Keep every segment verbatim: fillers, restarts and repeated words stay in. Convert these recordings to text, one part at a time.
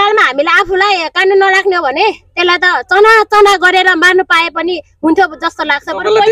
नेपालमा हामीले आफूलाई कानुन नराख्ने हो भने त्यसलाई त चना चना गरेर मार्नु पाए पनि हुन्थ्यो जस्तो लाग्छ।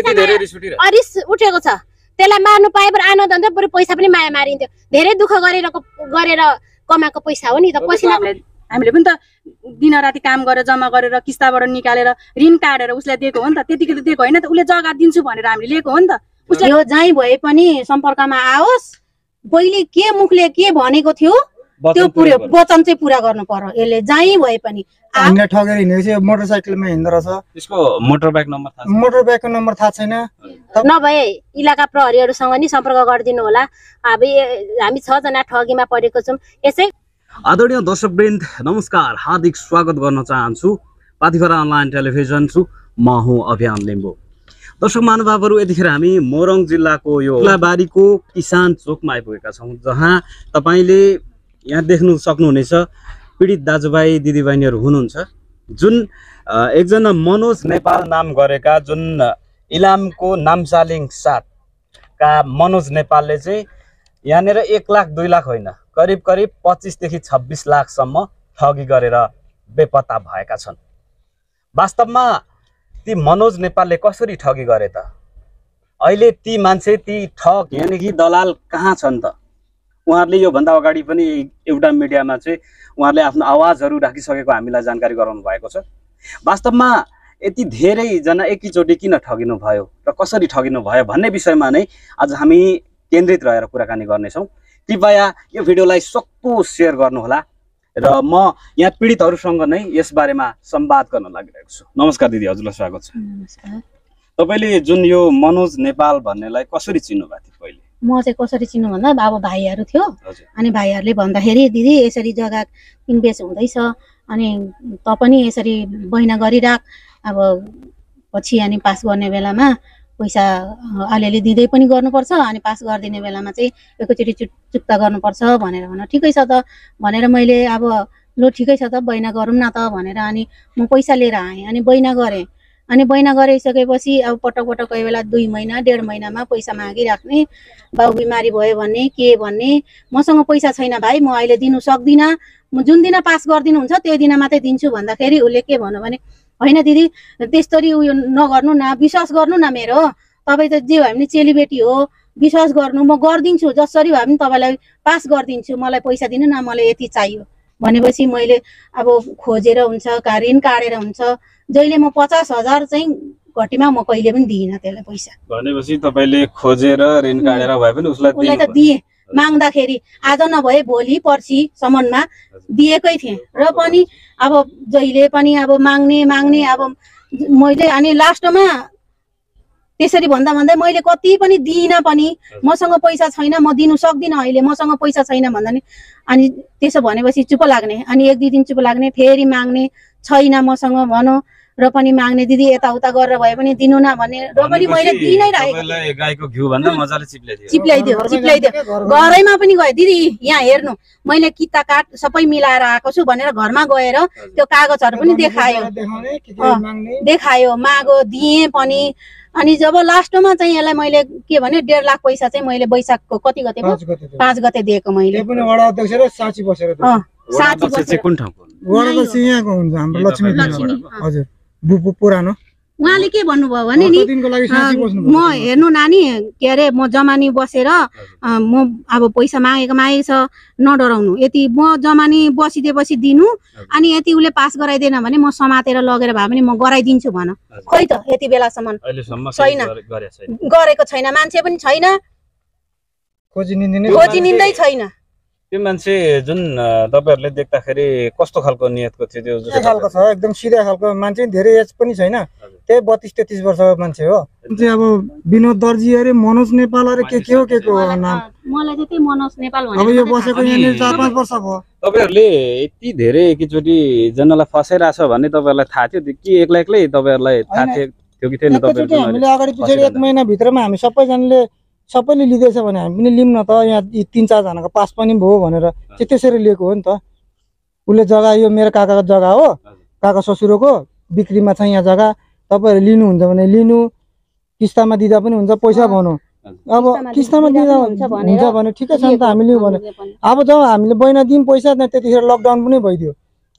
रिस उठेको छ, त्यसलाई मार्नु पाए पनि आनन्द हुन्थ्यो, बरु पैसा पनि माया मारिन्थ्यो। धेरै दुःख गरेर गरेर कमाएको पैसा हो नि त। पसिना हामीले पनि त दिन राति काम गरेर जम्मा गरेर किस्ताबाट निकालेर ऋण काटेर उसलाई दिएको हो नि त। त्यतिकै त दिएको होइन त, उसले जग्गा दिन्छु भनेर हामीले लिएको हो नि त। उसले यो जहीँ भए पनि सम्पर्कमा आओस्, पहिले के मुखले के भनेको थियो त्यो पुरा वचन चाहिँ पुरा गर्नु पर्यो। यसले जहीँ भए पनि हामीले ठगेर हिँडेपछि मोटरसाइकलमा हिँड्दो रहेछ। त्यसको मोटर बाइक नम्बर थाहा मोटर बाइकको नम्बर थाहा छैन। नभए इलाका प्रहरीहरूसँग नि सम्पर्क गरिदिनु होला। अब हामी छ जना ठगीमा परेको छौँ। यसै आदरणीय दर्शकवृन्द नमस्कार, हार्दिक स्वागत गर्न चाहन्छु पाथिभरा अनलाइन टेलिभिजन छु। म हुँ अभियान लिम्बू। दर्शक महानुभावहरू, यतिखेर हामी मोरङ जिल्लाको यो कोलाबारीको किसान चोकमा आइपुगेका छौँ, जहाँ तपाईँले यहाँ देख्नु सक्नुहुनेछ पीडित दाजुभाइ दिदीबहिनीहरू हुनुहुन्छ। जुन एकजना मनोज नेपाल नाम गरेका, जुन इलामको नामसालिङ सातका मनोज नेपालले चाहिँ यहाँनिर एक लाख दुई लाख होइन, करिब करिब पच्चिसदेखि छब्बिस लाखसम्म ठगी गरेर बेपत्ता भएका छन्। वास्तवमा ती मनोज नेपालले कसरी ठगी गरे त? अहिले ती मान्छे, ती ठग यानि कि दलाल कहाँ छन् त? उहाँहरूले योभन्दा अगाडि पनि एउटा मिडियामा चाहिँ उहाँहरूले आफ्नो आवाजहरू राखिसकेको हामीलाई जानकारी गराउनु भएको छ। वास्तवमा यति धेरैजना एकैचोटि किन ठगिनु भयो र कसरी ठगिनु भयो भन्ने विषयमा नै आज हामी केन्द्रित रहेर कुराकानी गर्नेछौँ। कृपया यो भिडियोलाई सक्दो सेयर गर्नुहोला र म यहाँ पीडितहरूसँग नै यसबारेमा संवाद गर्न लागिरहेको छु। नमस्कार दिदी, हजुरलाई स्वागत छ। तपाईँले जुन यो मनोज नेपाल भन्नेलाई कसरी चिन्नु भएको थियो पहिले? म चाहिँ कसरी चिन्नु भन्दा अब भाइहरू थियो, अनि भाइहरूले भन्दाखेरि दिदी यसरी जग्गा किनबेच हुँदैछ, अनि त पनि यसरी बहिना गरिराख, अब पछि अनि पास गर्ने बेलामा पैसा अलिअलि दिँदै पनि गर्नुपर्छ, अनि पास गरिदिने बेलामा चाहिँ एकैचोटि चुट चुक्ता गर्नुपर्छ भनेर भन। ठिकै छ त भनेर मैले अब लु ठिकै छ त बहिना गरौँ न त भनेर अनि म पैसा लिएर आएँ। अनि बहिना गरेँ। अनि बहिना गरिसकेपछि अब पटक पटक कोही बेला दुई महिना डेढ महिनामा पैसा मागिराख्ने, बाउ बिमारी भयो भन्ने के भन्ने, मसँग पैसा छैन भाइ, म अहिले दिनु सक्दिनँ, म जुन दिन पास गरिदिनुहुन्छ त्यो दिन मात्रै दिन्छु भन्दाखेरि उसले के भन्नु भने होइन दिदी त्यस्तरी उयो नगर्नु न, विश्वास गर्नु न, मेरो तपाईँ त जे भए पनि चेलीबेटी हो, विश्वास गर्नु, म गरिदिन्छु, जसरी भए पनि तपाईँलाई पास गरिदिन्छु, मलाई पैसा दिनु न, मलाई यति चाहियो भनेपछि मैले अब खोजेर हुन्छ, का ऋण काटेर हुन्छ, जहिले म पचास हजार चाहिँ घटीमा म कहिले पनि दिइनँ त्यसलाई पैसा। भनेपछि तपाईँले खोजेर ऋण काटेर भए पनि उसलाई उसलाई त दिएँ, माग्दाखेरि आज नभए भोलि पर्सिसम्ममा दिएकै थिएँ। र पनि अब जहिले पनि अब माग्ने माग्ने अब मैले अनि लास्टमा त्यसरी भन्दा भन्दै मैले कति पनि दिइनँ पनि, मसँग पैसा छैन, म दिनु सक्दिनँ, अहिले मसँग पैसा छैन भन्दा नि अनि त्यसो भनेपछि चुप लाग्ने, अनि एक दुई दिन चुप लाग्ने, फेरि माग्ने, छैन मसँग भनौँ र पनि माग्ने, दिदी यताउता गरेर भए पनि दिनु न भन्ने, र पनि मैले दिइ नै राखेको। गाईको घिउ भन्दा मजाले चिप्ल्याइदियो चिप्ल्याइदियो चिप्ल्याइदियो घरैमा पनि गएँ, दिदी यहाँ हेर्नु मैले किता काट सबै मिलाएर आएको छु भनेर घरमा गएर त्यो कागजहरू पनि देखायो देखायो मागो दिएँ पनि। अनि जब लास्टमा चाहिँ यसलाई मैले के भने डेढ लाख पैसा चाहिँ मैले वैशाखको कति गते पाँच गते दिएको मैले। साँची बसेर पुरानो उहाँले के भन्नुभयो भने नि म हेर्नु नानी के अरे म जमानी बसेर म अब पैसा मागेको मागेको छ नडराउनु, यति म जमानी बसिदिएपछि दिनु, अनि यति उसले पास गराइदिएन भने म समातेर लगेर भए पनि म गराइदिन्छु भन। खोइ त यति बेलासम्म छैन, गरेको छैन, मान्छे पनि छैन, खोजी निन्दै छैन। त्यो मान्छे जुन तपाईहरुले देख्दाखेरि कस्तो खालको नियतको थियो? त्यो सिधा खालको छ, एकदम सिधा खालको मान्छे, धेरै एज पनि छैन, त्यही बत्तीस तेत्तीस वर्षको मान्छे हो। चाहिँ अब विनोद दर्जी अरे मनोज नेपाल अरे के के हो के को नाम, मलाई चाहिँ त्यही मनोज नेपाल भने। अब यो बसेको यहाँ चार पाँच वर्ष भयो। तपाईहरुले यति धेरै एकैचोटि जनालाई फसाइराछ भन्ने तपाईहरुलाई थाहा थियो कि एक्लै एक्लै तपाईहरुलाई थाहा थियो कि थिएन? तपाईहरुले हामीले अगाडि पछाडी एक महिना भित्रमा हामी सबैजनाले सबैले लिँदैछ भने हामी पनि लिऊँ न त, यहाँ तीन चारजनाको पास पनि भयो भनेर चाहिँ त्यसरी लिएको हो नि त। उसले जग्गा यो मेरो काकाको जग्गा हो, काका ससुरोको बिक्रीमा छ यहाँ जग्गा, तपाईँहरू लिनुहुन्छ भने लिनु, किस्तामा दिँदा पनि हुन्छ, पैसा भनौँ अब किस्तामा दिँदा हुन्छ भने ठिकै छ नि त, हामी लिउँ भने। अब जब हामीले बहिना दिउँ पैसा त्यतिखेर लकडाउन पनि भइदियो,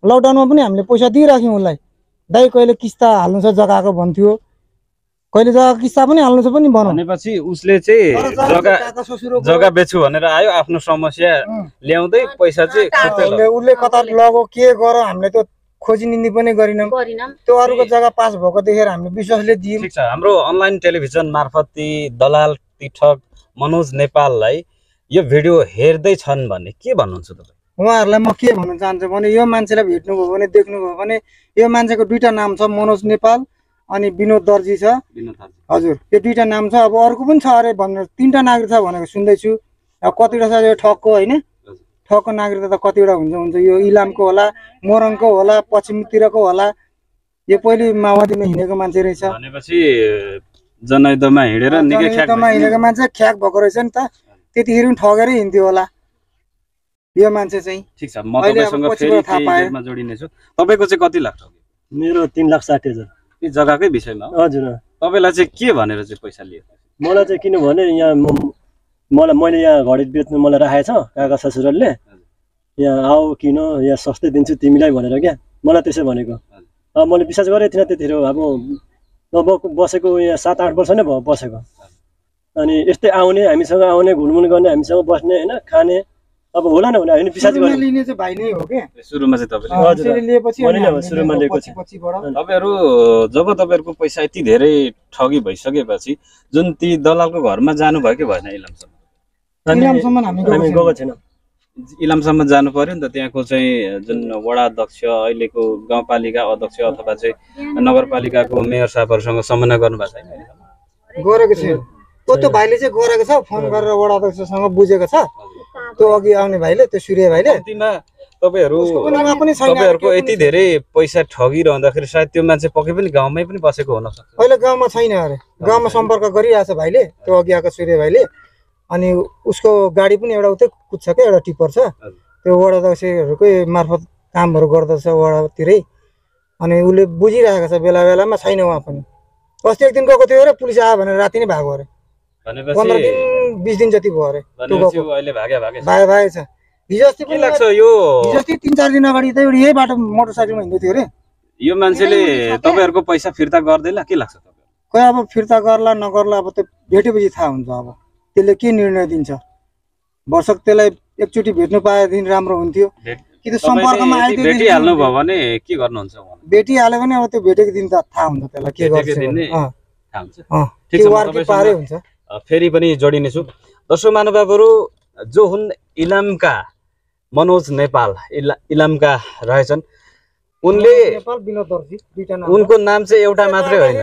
लकडाउनमा पनि हामीले पैसा दिइराख्यौँ उसलाई। दाइ कहिले किस्ता हाल्नु छ जग्गाको भन्थ्यो, कहिले जग्गा किस्ता पनि हाल्नु छ पनि भनौँ। भनेपछि उसले चाहिँ जग्गा जग्गा बेच्छु भनेर आयो, आफ्नो समस्या ल्याउँदै पैसा चाहिँ उसले उसले कता लगो के गर हामीले त खोजी निन्दी पनि गरिनौँ। त्यो अरूको जग्गा पास भएको देखेर हामीले विश्वासले दियौँ। ठिक छ, हाम्रो अनलाइन टेलिभिजन मार्फत ती दलाल टिकटक मनोज नेपाललाई यो भिडियो हेर्दैछन् भने के भन्नुहुन्छ तपाईँ? उहाँहरूलाई म के भन्न चाहन्छु भने यो मान्छेलाई भेट्नुभयो भने देख्नुभयो भने यो मान्छेको दुईटा नाम छ, मनोज नेपाल अनि विनोद दर्जी छ। हजुर, यो दुईटा नाम छ। अब अर्को पनि छ अरे भनेर तिनवटा नागरिक छ भनेको सुन्दैछु। अब कतिवटा छ यो ठगको होइन, ठगको नागरिकता त कतिवटा हुन्छ हुन्छ यो इलामको होला, मोरङको होला, पश्चिमतिरको होला। यो पहिले माओवादीमा हिँडेको मान्छे रहेछ। भनेपछि जनयुद्धमा हिँडेर निकै ख्याक जनयुद्धमा हिँडेको मान्छे ख्याक भएको रहेछ नि त, त्यतिखेर पनि ठगेरै हिँड्थ्यो होला यो मान्छे चाहिँ। ठिक छ, म तपाईँसँग फेरि केहीमा जोडिने छु। तपाईँको चाहिँ कति लाग्छ? मेरो तीन लाख साठी हजार। यी जग्गाकै विषयमा? हजुर। तपाईँलाई चाहिँ के भनेर चाहिँ पैसा लियो? मलाई चाहिँ किनभने यहाँ मलाई मैले यहाँ घडी बेच्नु मलाई राखेको छ काका ससुराले, यहाँ आऊ किन यहाँ सस्तै दिन्छु तिमीलाई भनेर क्या मलाई त्यसै भनेको। अब मैले विश्वास गरेको थिइनँ त्यतिखेर। अब अब बसेको यहाँ सात आठ वर्ष नै भयो बसेको। अनि यस्तै आउने हामीसँग आउने घुलमुल गर्ने हामीसँग बस्ने होइन खाने अब होला न होला होइन विश्वास गर्ने लिने चाहिँ भाइ नै हो के सुरुमा चाहिँ तपाईले? हजुर, लिएपछि मैले नै सुरुमा लिएको छु। तपाईहरु जब तपाईहरुको पैसा यति धेरै ठगी भइसकेपछि जुन ती दलालको घरमा जानु भयो कि भएन? इलामसम्म इलामसम्म हामी गएको छैनौँ। इलामसम्म जानु पर्यो नि त। त्यहाँको चाहिँ जुन वडा अध्यक्ष, अहिलेको गाउँपालिका अध्यक्ष अथवा चाहिँ नगरपालिकाको मेयर साहबहरुसँग समन्वय गर्नु भएको छैन? गरेको छु। त्यो त्यो भाइले चाहिँ गरेको छ, फोन गरेर वडा अध्यक्षसँग बुझेको छ। त्यो अघि आउने भाइले, त्यो सूर्य भाइले। अन्तिममा तपाईहरु तपाईहरुको यति धेरै पैसा ठगिरहँदाखेरि सायद त्यो मान्छे पक्कै पनि गाउँमै पनि बसेको हुन सक्छ। अहिले गाउँमा छैन अरे, गाउँमा सम्पर्क गरिरहेछ भाइले, त्यो अघि आएको सूर्य भाइले। अनि उसको गाडी पनि एउटा उतै कुद्छ क्या, एउटा टिप्पर छ, त्यो वडा अध्यक्षहरूकै मार्फत कामहरू गर्दछ वडातिरै। अनि उसले बुझिरहेको छ बेला बेलामा, छैन उहाँ पनि। अस्ति एक दिन गएको थियो अरे, पुलिस आयो भनेर राति नै भागो अरे। पन्ध्र दिन बिस दिन जति भयो अरे अहिले भागे भागे भागे भागे छ। हिजो अस्ति पनि लाग्छ यो हिजो अस्ति तिन चार दिन अगाडि त एउटा यही बाटो मोटरसाइकलमा हिँड्दै थियो अरे। यो मान्छेले तपाईहरुको पैसा फिर्ता गर्दैन के लाग्छ तपाईहरु? खोइ अब फिर्ता गर्ला नगर्ला अब त्यो भेटेपछि थाहा हुन्छ। अब त्यसले के निर्णय दिन्छ। वर्षक त्यसलाई एकचोटि भेट्नु पाएदेखि राम्रो हुन्थ्यो कि त सम्पर्कमा आइदियो। भेटिहाल्नु भयो भने के गर्नुहुन्छ? भेटिहाल्यो भने अब त्यो भेटेको दिन त थाहा हुन्छ त्यसलाई के गर्छ। ठिक छ, फेरि पनि जोडिने छु। दर्शक महानुभावहरु, जो हुन् इलामका मनोज नेपाल, इला इलामका रहेछन्। उनले उनको नाम चाहिँ एउटा मात्रै होइन,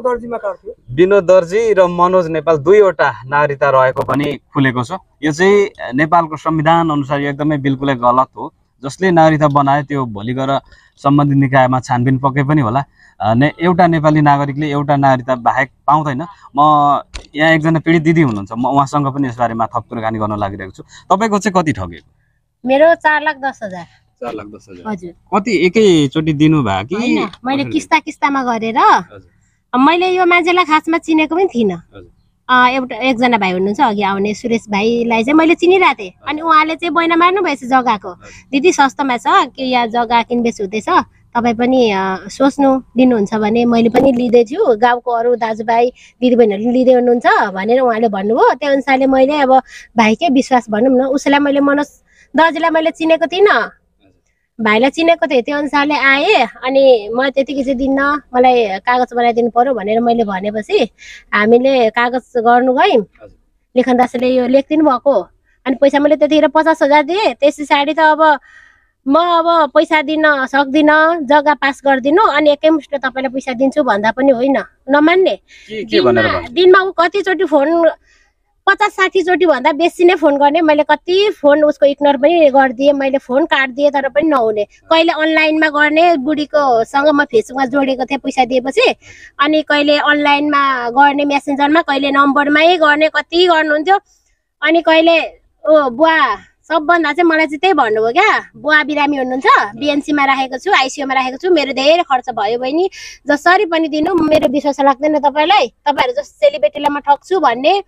विनोद दर्जी र मनोज नेपाल दुईवटा नागरिकता रहेको पनि खुलेको छ। यो चाहिँ नेपालको संविधान अनुसार एकदमै बिल्कुलै गलत हो। जसले नागरिकता बनायो त्यो भोलि गएर सम्बन्धित निकायमा छानबिन पक्कै पनि होला। ने एउटा नेपाली नागरिकले एउटा नागरिकता बाहेक पाउँदैन। म यहाँ एकजना पीडित दिदी हुनुहुन्छ, म उहाँसँग पनि यसबारेमा थप कुराकानी गर्न लागिरहेको छु। तपाईँको चाहिँ कति ठगेको? मेरो चार लाख दस हजार। चार लाख दस हजार हजुर। कति एकैचोटि दिनु भयो कि? होइन, मैले किस्ता किस्तामा गरेर। मैले यो मान्छेलाई खासमा चिनेको पनि थिइनँ। एउटा एकजना भाइ हुनुहुन्छ अघि आउने सुरेश भाइलाई चाहिँ मैले चिनिरहेको थिएँ। अनि उहाँले चाहिँ बैना मार्नु भएछ जग्गाको। दिदी सस्तोमा छ कि यहाँ जग्गा किनबेच हुँदैछ, तपाईँ पनि सोच्नु लिनुहुन्छ भने मैले पनि लिँदैछु, गाउँको अरू दाजुभाइ दिदीबहिनीहरू लिँदै हुनुहुन्छ भनेर उहाँले भन्नुभयो। त्यो अनुसारले मैले अब भाइकै विश्वास भनौँ न, उसलाई मैले मनोज दर्जीलाई मैले चिनेको थिइनँ, भाइलाई चिनेको थिएँ। त्यो अनुसारले आएँ। अनि म त्यतिकै चाहिँ दिन्न, मलाई कागज बनाइदिनु पर्यो भनेर मैले भनेपछि हामीले कागज गर्नु गयौँ। लेखन दासले यो लेखिदिनु भएको। अनि पैसा मैले त्यतिखेर पचास हजार दिएँ। त्यस पछाडि त अब म अब पैसा दिन सक्दिनँ, जग्गा पास गरिदिनु अनि एकैमुष्ट तपाईँलाई पैसा दिन्छु भन्दा पनि होइन, नमान्ने। दिनमा ऊ कतिचोटि फोन, पचास साठी चोटि भन्दा बेसी नै फोन गर्ने। मैले कति फोन उसको इग्नोर पनि गरिदिएँ, मैले फोन काटिदिएँ तर पनि नहुने। कहिले अनलाइनमा गर्ने, बुढीको सँग म फेसबुकमा जोडेको थिएँ पैसा दिएपछि। अनि कहिले अनलाइनमा गर्ने मेसेन्जरमा, कहिले नम्बरमै गर्ने, कति गर्नुहुन्थ्यो। अनि कहिले ओ बुवा सबभन्दा चाहिँ मलाई चाहिँ त्यही भन्नुभयो क्या, बुवा बिरामी हुनुहुन्छ, बिएनसीमा राखेको छु, आइसियूमा राखेको छु, मेरो धेरै खर्च भयो बहिनी, जसरी पनि दिनु, मेरो विश्वास लाग्दैन तपाईँलाई, तपाईँहरू जस्तो सेलिब्रेटीलाई म ठग्छु भन्ने।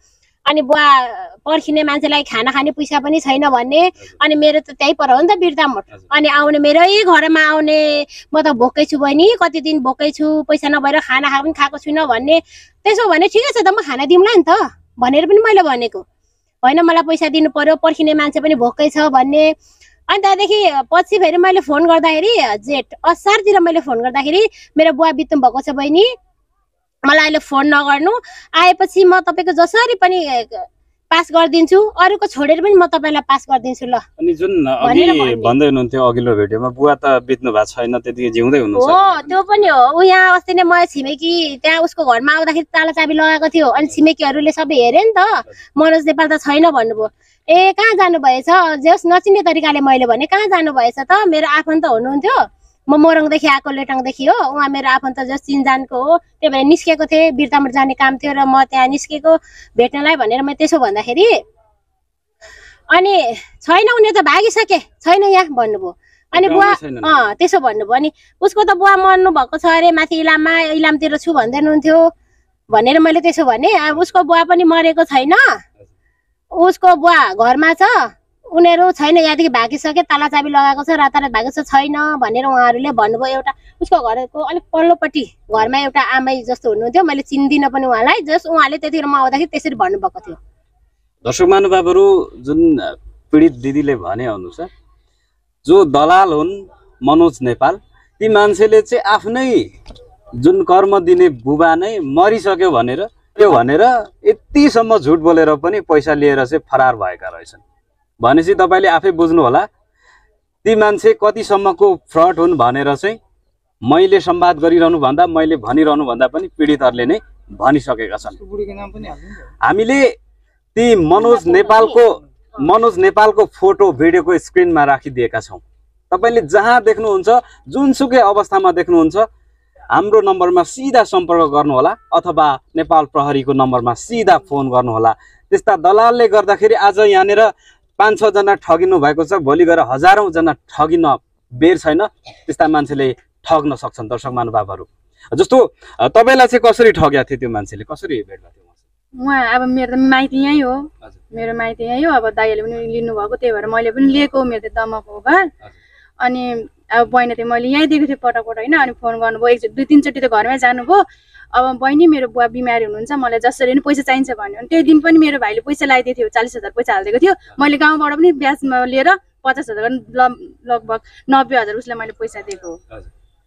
अनि बुवा पर्खिने मान्छेलाई खाना खाने पैसा पनि छैन भन्ने अनि मेरो त त्यही पर हो नि त बिर्तामोड अनि आउने मेरै घरमा आउने म त भोकै छु बहिनी कति दिन भोकै छु पैसा नभएर खाना खा पनि खाएको छुइनँ भन्ने त्यसो भने ठिकै छ त म खाना दिउँला नि त भनेर पनि मैले भनेको होइन मलाई पैसा दिनु पर्यो पर्खिने मान्छे पनि भोकै छ भन्ने अनि त्यहाँदेखि पछि फेरि मैले फोन गर्दाखेरि जेठ असारतिर मैले फोन गर्दाखेरि मेरो बुवा बित्नु भएको छ बहिनी मलाई अहिले फोन नगर्नु आएपछि म तपाईँको जसरी पनि पास गरिदिन्छु अरूको छोडेर पनि म तपाईँलाई पास गरिदिन्छु ल अनि जुन अघि भन्दै हुनुहुन्थ्यो अघिल्लो भिडियोमा बुवा त बित्नु भएको छैन त्यतिकै जिउँदै हुनुहुन्छ हो त्यो पनि हो ऊ यहाँ अस्ति नै म छिमेकी त्यहाँ उसको घरमा आउँदाखेरि ताला चाबी लगाएको थियो अनि छिमेकीहरूले सबै हेरे नि त मनोज नेपाल त छैन भन्नुभयो ए कहाँ जानुभएछ जस नचिन्ने तरिकाले मैले भने कहाँ जानुभएछ त मेरो आफन्त हुनुहुन्थ्यो म मोरङदेखि आएको लेटाङदेखि हो उहाँ मेरो आफन्त जस चिनजानको हो त्यही भएर निस्केको थिएँ बिर्तामोड जाने काम थियो र म त्यहाँ निस्केको भेट्नलाई भनेर म त्यसो भन्दाखेरि अनि छैन उनी त भागिसके छैन यहाँ भन्नुभयो अनि बुवा अँ त्यसो भन्नुभयो अनि उसको त बुवा मर्नु भएको छ अरे माथि इलाममा इलामतिर छु भन्दै हुनुहुन्थ्यो भनेर मैले त्यसो भने अब उसको बुवा पनि मरेको छैन उसको बुवा घरमा छ उनीहरू छैन यहाँदेखि भागिसके ताला चाबी लगाएको छ रातारात भागेको छ छैन भनेर उहाँहरूले भन्नुभयो एउटा उसको घरको अलिक पल्लोपट्टि घरमा एउटा आमै जस्तो हुनुहुन्थ्यो मैले चिन्दिनँ पनि उहाँलाई जस उहाँले त्यतिखेर म आउँदाखेरि त्यसरी भन्नुभएको थियो दर्शक महानुभावहरू जुन पीडित दिदीले भने अनुसार जो दलाल हुन् मनोज नेपाल ती मान्छेले चाहिँ आफ्नै जुन कर्म दिने बुबा नै मरिसक्यो भनेर त्यो भनेर यतिसम्म झुट बोलेर पनि पैसा लिएर चाहिँ फरार भएका रहेछन् भनेपछि तपाईले आफै बुझ्नु होला ती मान्छे कतिसम्मको फ्रड हुन् भनेर चाहिँ मैले संवाद गरिरहनु भन्दा मैले भनिरहनु भन्दा पनि पीडितहरूले नै भनिसकेका छन् हामीले ती मनोज नेपालको मनोज नेपालको फोटो भिडियोको स्क्रिनमा राखिदिएका छौं तपाईले जहाँ देख्नुहुन्छ जुनसुकै अवस्थामा देख्नुहुन्छ हाम्रो नम्बरमा सिधा सम्पर्क गर्नुहोला अथवा नेपाल प्रहरीको नम्बरमा सिधा फोन गर्नुहोला त्यस्ता दलालले गर्दाखेरि आज यहाँनेर पाँच छ जना ठगिनु भएको छ भोलि गएर हजारौं जना ठगिन बेर छैन त्यस्ता मान्छेले ठग्न सक्छन् दर्शक महानुभावहरू जस्तो तपाईलाई चाहिँ कसरी ठग्या थियो त्यो मान्छेले कसरी भेट भएको थियो उहाँ अब मेरो त माइती यही हो मेरो माइती यही हो अब दाइले पनि लिनु भएको त्यही भएर मैले पनि लिएको मेरो त दमक हो घर अनि अब बहिनी त मैले यही दिएको थिएँ पटक पटक हैन अनि फोन गर्नुभयो एक दुई तीनचोटि त घरमै जानुभयो अब बहिनी मेरो बुवा बिमारी हुनुहुन्छ मलाई जसरी पनि पैसा चाहिन्छ भन्यो अनि त्यही दिन पनि मेरो भाइले पैसा लगाइदिएको थियो चालीस हजार पैसा हालिदिएको थियो मैले गाउँबाट पनि ब्याजमा लिएर पचास हजार लगभग नब्बे हजार उसलाई मैले पैसा दिएको हो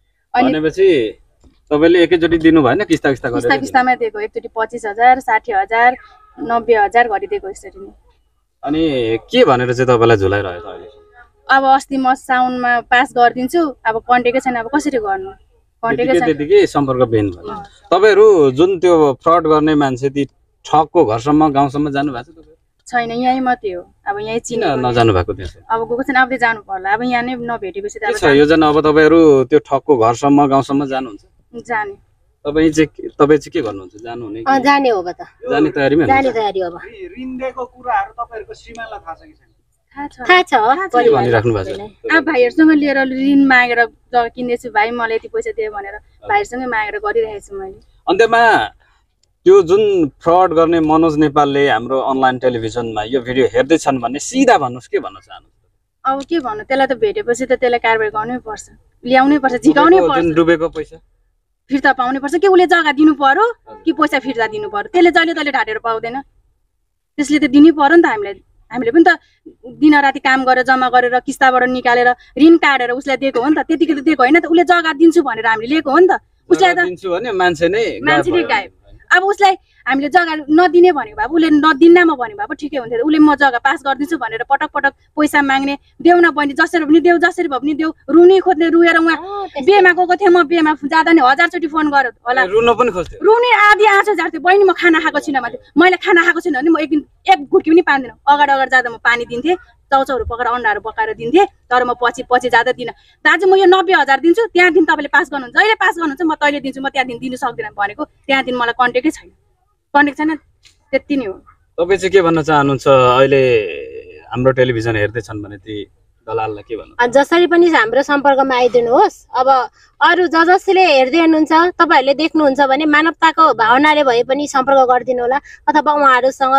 भनेपछि तपाईले एकैचोटि दिनु भएन किस्ता किस्ता गरेर किस्ता किस्तामा दिएको एकचोटि पच्चीस हजार साठी हजार नब्बे हजार गरिदिएको यसरी नै अनि के भनेर चाहिँ तपाईलाई झुलाइरहेको अहिले अब अस्ति म साउनमा पास गरिदिन्छु अब कन्टेकै छैन अब कसरी गर्नु कन्टेकै छैन त्यतिकै सम्पर्क बेन भयो तपाईहरु जुन त्यो फ्रड गर्ने मान्छे ती ठगको घरसम्म गाउँसम्म जानु भएको छ तपाईहरु छैन यही मात्रै हो अब यही चिन नजानु भएको त्यहाँ अब गएको छैन अब जानु पर्ला अब यहाँ नै नभेटेपछि त अब योजना अब तपाईहरु त्यो ठगको घरसम्म गाउँसम्म जानुहुन्छ जाने तपाई चाहिँ तपाई चाहिँ के गर्नुहुन्छ जानु हुने अ जाने हो त जाने तयारीमा जाने तयारी हो अब ऋण दिएको कुराहरु तपाईहरुको श्रीमानलाई थाहा छ कि छैन थाहा छ के भनिराख्नु भएको छ अब भाइहरुसँग लिएर ऋण मागेर जग्गा किन्दैछु भाइ मलाई यति पैसा दियो भनेर भाइहरुसँग मागेर गरिरहेको छु मैले अन्त्यमा त्यो जुन फ्रड गर्ने मनोज नेपालले हाम्रो अनलाइन टेलिभिजनमा यो भिडियो हेर्दै छन् भन्ने सिधा भन्नुस् के भन्न चाहनुहुन्छ अब के भन्नु त्यसलाई त भेटेपछि त त्यसलाई कारबाही गर्नै पर्छ ल्याउनै पर्छ झिकाउनै पर्छ जुन डुबेको पैसा फिर्ता पाउनै पर्छ कि उले जग्गा दिनु पर्यो कि पैसा फिर्ता दिनु पर्यो त्यसले जहिले तहिले ढाटेर पाउँदैन त्यसले त दिनै पर्यो नि त हामीलाई हामीले पनि त दिन राति काम गरेर जम्मा गरेर किस्ताबाट निकालेर ऋण काटेर उसलाई दिएको हो नि त त्यतिकै त दिएको हैन त उले जग्गा दिन्छु भनेर हामीले लिएको हो नि त उसलाई त दिन्छु भने मान्छे नै मान्छे नै गायब अब उसलाई हामीले जग्गा नदिने भनेको भए उसले नदिन्नमा भनेको भए ठिकै हुन्थ्यो उसले म जग्गा पास गरिदिन्छु भनेर पटक पटक पैसा माग्ने देऊ न बहिनी जसरी पनि देऊ जसरी भए पनि देऊ रुनी खोज्ने रुएर उहाँ बेमा गएको थिएँ म बेमा जाँदा नि हजारचोटि फोन गर्यो होला रुन पनि खोज्थ्यो रुनी आधी आँसु झार्थ्यो बहिनी म खाना खाएको छुइनँ भन्थ्यो मैले खाना खाएको छुइनँ भने म एक दिन एक घुट्की पनि पाउँदिनँ अगाडि अगाडि जाँदा म पानी दिन्थेँ चाउचाउहरू पकाएर अन्डाहरू पकाएर दिन्थेँ तर म पछि पछि जाँदा दिनँ दाजु म यो नब्बे हजार दिन्छु त्यहाँ दिन तपाईँले पास गर्नुहुन्छ जहिले पास गर्नुहुन्छ म तैँले दिन्छु म त्यहाँ दिन दिनु सक्दिनँ भनेको त्यहाँ दिन मलाई कन्टेक्टै छैन कन्टेक्ट छैन त्यति नै हो तपाईँ चाहिँ के भन्न चाहनुहुन्छ अहिले हाम्रो टेलिभिजन हेर्दैछन् भने ती दलाललाई के भन्नु? जसरी पनि हाम्रो सम्पर्कमा आइदिनुहोस्। अब अरू ज जसले हेर्दै हुनुहुन्छ तपाईँहरूले देख्नुहुन्छ भने मानवताको भावनाले भए पनि सम्पर्क गरिदिनु होला, अथवा उहाँहरूसँग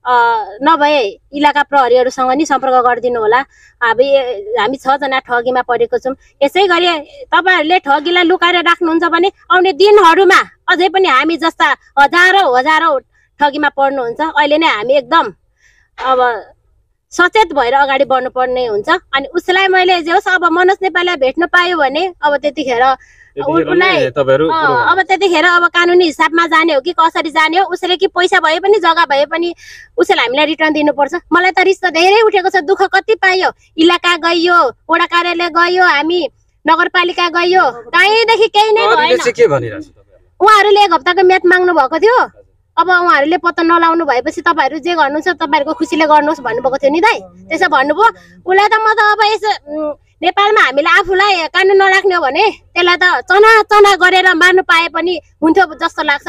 नभए इलाका प्रहरीहरूसँग नि सम्पर्क गरिदिनु होला। अब हामी छजना ठगीमा परेको छौँ। यसै गरी तपाईँहरूले ठगीलाई लुकाएर राख्नुहुन्छ भने आउने दिनहरूमा अझै पनि हामी जस्ता हजारौँ हजारौँ ठगीमा पर्नुहुन्छ। अहिले नै हामी एकदम अब सचेत भएर अगाडि बढ्नुपर्ने हुन्छ। अनि उसलाई मैले जे होस् अब मनोज नेपाललाई भेट्न पायो भने अब त्यतिखेर उसलाई अब त्यतिखेर अब कानुनी हिसाबमा जाने हो कि कसरी जाने हो, उसले कि पैसा भए पनि जग्गा भए पनि उसले हामीलाई रिटर्न दिनुपर्छ। मलाई त रिस त धेरै उठेको छ, दुःख कति पायो। इलाका गइयो, वडा कार्यालय गइयो, हामी नगरपालिका गइयो, कहीँदेखि केही नै भएन। उहाँहरूले एक हप्ताको म्याद माग्नु भएको थियो। अब उहाँहरूले पत्ता नलाउनु भएपछि तपाईँहरू जे गर्नुहुन्छ तपाईँहरूको खुसीले गर्नुहोस् भन्नुभएको थियो नि दाइ। त्यसो भन्नुभयो। उसलाई त म त अब यसो नेपालमा हामीले आफूलाई कानुन नराख्ने हो भने त्यसलाई त चना चना गरेर मार्नु पाए पनि हुन्थ्यो जस्तो लाग्छ।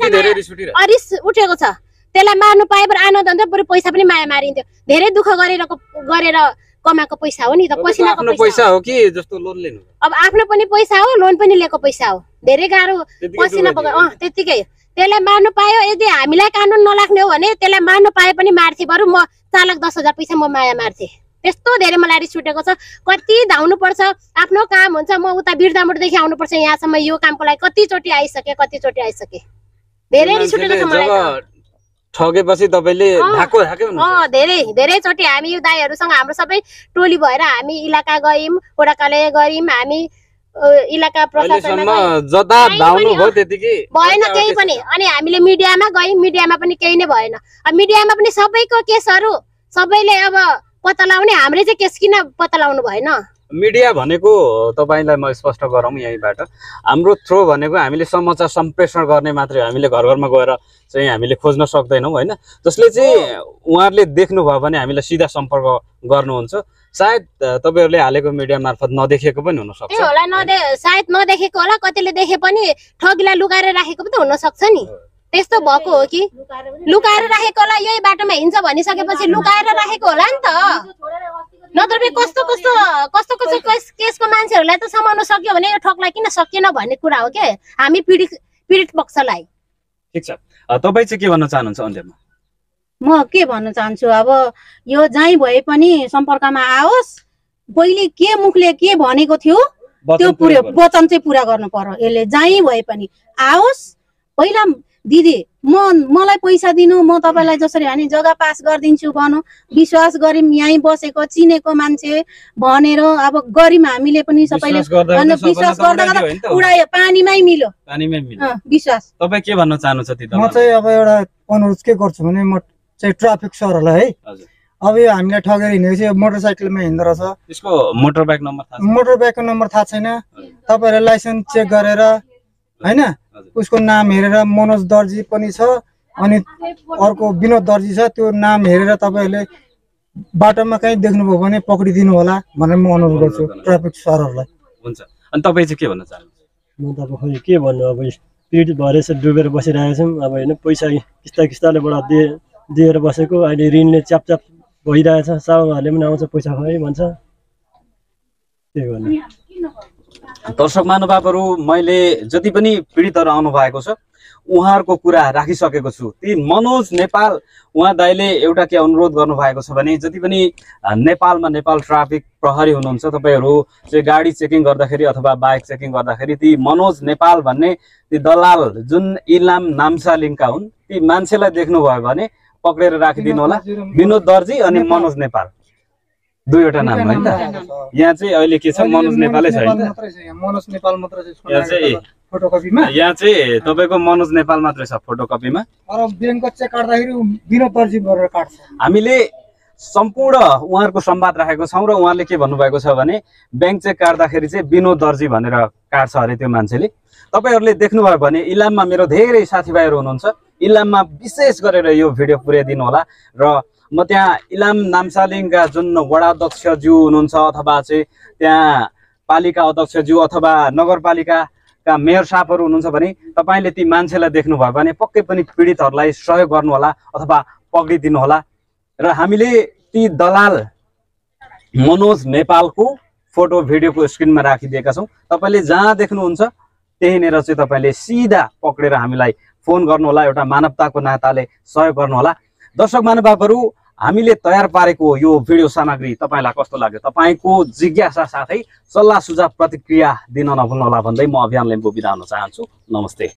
रिस उठेको छ, त्यसलाई मार्नु पाए पनि आनन्द हुन्थ्यो, बरु पैसा पनि माया मारिन्थ्यो। धेरै दुःख गरेर गरेर कमाएको पैसा हो नि त, पसिनाको पैसा हो कि जस्तो लोन लिनु। अब आफ्नो पनि पैसा हो, लोन पनि लिएको पैसा हो, धेरै गाह्रो पसिना अँ त्यतिकै। त्यसलाई मार्नु पायो, यदि हामीलाई कानुन नलाग्ने हो भने त्यसलाई मार्नु पाए पनि मार्थे, बरु म चार लाख दस हजार पैसा म माया मार्थे। त्यस्तो धेरै मलाई रिस उठेको छ। कति धाउनु पर्छ, आफ्नो काम हुन्छ। म उता बिर्दामुटदेखि आउनुपर्छ यहाँसम्म, यो कामको लागि कतिचोटि आइसके कतिचोटि आइसके धेरै रिस उठेको छ मलाई। ठगेपछि तपाईँले धाको धाके अँ धेरै धेरैचोटि हामी यो दाइहरूसँग हाम्रो सबै टोली भएर हामी इलाका गयौँ, वडा कार्यालय गयौँ, हामी इलाका प्रशासनमा जता धाउनु भयो त्यतिकै भएन केही पनि। अनि हामीले मिडियामा गयौँ, मिडियामा पनि केही नै भएन। अब मिडियामा पनि सबैको केसहरू सबैले अब पत्ता लाउने, हाम्रै चाहिँ केस किन पत्ता लाउनु भएन? मिडिया भनेको तपाईँलाई म स्पष्ट गरौँ यहीँबाट, हाम्रो थ्रो भनेको हामीले समाचार सम्प्रेषण गर्ने मात्रै, हामीले घर घरमा गएर चाहिँ हामीले खोज्न सक्दैनौँ होइन। जसले चाहिँ उहाँहरूले देख्नुभयो भने हामीलाई सिधा सम्पर्क गर्नुहुन्छ। सायद तपाईँहरूले हालेको मिडिया मार्फत नदेखेको पनि हुनसक्छ होला, नदे सायद नदेखेको होला, कतिले देखे पनि ठगीलाई लुकाएर राखेको पनि त हुनसक्छ नि। त्यस्तो भएको हो कि लुकाएर राखेको होला, यही बाटोमा हिँड्छ भनिसकेपछि लुकाएर राखेको होला नि त। नत्र कस्तो कस्तो कस्तो कस्तो केसको मान्छेहरूलाई त समाउन सक्यो भने यो ठगलाई किन सकिएन भन्ने कुरा हो के, हामी पीडित पीडित पक्षलाई। ठिक छ, तपाईँ चाहिँ के भन्न चाहनुहुन्छ अन्त्यमा? म के भन्न चाहन्छु, अब यो जहीँ भए पनि सम्पर्कमा आओस्। पहिले के मुखले के भनेको थियो त्यो पुरा वचन चाहिँ पुरा गर्नु पर्यो। यसले जहीँ भए पनि आओस्। पहिला दिदी म मलाई पैसा दिनु, म तपाईँलाई जसरी भने जग्गा पास गरिदिन्छु भनौँ, विश्वास गऱ्यौँ, यहीँ बसेको चिनेको मान्छे भनेर अब गऱ्यौँ हामीले पनि सबैले। विश्वास गर्दा गर्दा उडायो, पानीमै मिल्यो विश्वास। तपाईँ के भन्न चाहनुहुन्छ? म चाहिँ अब एउटा अनुरोध के गर्छु भने म चाहिँ ट्राफिक सरहरूलाई है, अब यो हामीलाई ठगेर हिँडेको चाहिँ मोटरसाइकलमा हिँड्दो रहेछ। यसको मोटर बाइक नम्बर थाहा छैन? मोटर बाइकको नम्बर थाहा छैन। तपाईँहरूले लाइसेन्स चेक गरेर होइन, उसको नाम हेरेर मनोज दर्जी पनि छ, अनि अर्को विनोद दर्जी छ, त्यो नाम हेरेर तपाईँहरूले बाटोमा कहीँ देख्नुभयो भने पक्रिदिनु होला भनेर म अनुरोध गर्छु ट्राफिक सरहरूलाई। हुन्छ, अनि तपाईँ चाहिँ के भन्न चाहनुहुन्छ? म त अब खोइ के भन्नु, अब पीडित भएर यसो डुबेर बसिरहेको छौँ। अब होइन पैसा किस्ता किस्तालेबाट दिए दिएर बसेको, अहिले ऋणले च्यापच्याप भइरहेछ। साहुहरूले पनि आउँछ पैसा खुवाइ भन्छ, के गर्नु। दर्शक महानुभावहरू, मैले जति पनि पीडितहरू आउनु भएको छ उहाँहरूको कुरा राखिसकेको छु। ती मनोज नेपाल उहाँ दाइले एउटा के अनुरोध गर्नु भएको छ भने, जति पनि नेपालमा नेपाल ट्राफिक प्रहरी हुनुहुन्छ तपाईँहरू चाहिँ गाडी चेकिङ गर्दाखेरि अथवा बाइक चेकिङ गर्दाखेरि ती मनोज नेपाल भन्ने ती दलाल जुन इलाम नाम्सालिङका हुन्, ती मान्छेलाई देख्नुभयो भने पक्रेर राखिदिनु होला। विनोद दर्जी अनि मनोज नेपाल दुईवटा नाम होइन त। यहाँ चाहिँ अहिले के छ, मनोज नेपालै छ होइन, मनोज नेपाल मात्रै छ यहाँ चाहिँ फोटोकपीमा। यहाँ चाहिँ तपाईँको मनोज नेपाल मात्रै छ फोटोकपीमा। अरु ब्याङ्कको चेक काट्दाखेरि विनोद दर्जी गरेर काट्छ। हामीले सम्पूर्ण उहाँहरूको संवाद राखेको छौँ र उहाँले के भन्नुभएको छ भने ब्याङ्क चेक काट्दाखेरि चाहिँ विनोद दर्जी भनेर काट्छ अरे त्यो मान्छेले। तपाईँहरूले देख्नुभयो भने इलाममा मेरो धेरै साथीभाइहरू हुनुहुन्छ, इलाममा विशेष गरेर यो भिडियो पुर्याइदिनु होला। र म त्यहाँ इलाम नाम्सालिङका जुन वडा अध्यक्षज्यू हुनुहुन्छ अथवा चाहिँ त्यहाँ पालिका अध्यक्षज्यू अथवा नगरपालिकाका मेयर साहबहरू हुनुहुन्छ भने तपाईँले ती मान्छेलाई देख्नुभयो भने पक्कै पनि पीडितहरूलाई सहयोग गर्नुहोला अथवा पक्रिदिनु होला। र हामीले ती दलाल मनोज नेपालको फोटो भिडियोको स्क्रिनमा राखिदिएका छौँ। तपाईँले जहाँ देख्नुहुन्छ त्यहीँनिर चाहिँ तपाईँले सिधा पक्रेर हामीलाई फोन गर्नुहोला, एउटा मानवताको नाताले सहयोग गर्नुहोला। दर्शक महानुभावहरू, हामीले तयार पारेको यो भिडियो सामग्री तपाईँलाई कस्तो लाग्यो, तपाईँको जिज्ञासा साथै सल्लाह सुझाव प्रतिक्रिया दिन नभुल्नुहोला भन्दै म अभियान लिम्बू बिदा हुन चाहन्छु। नमस्ते।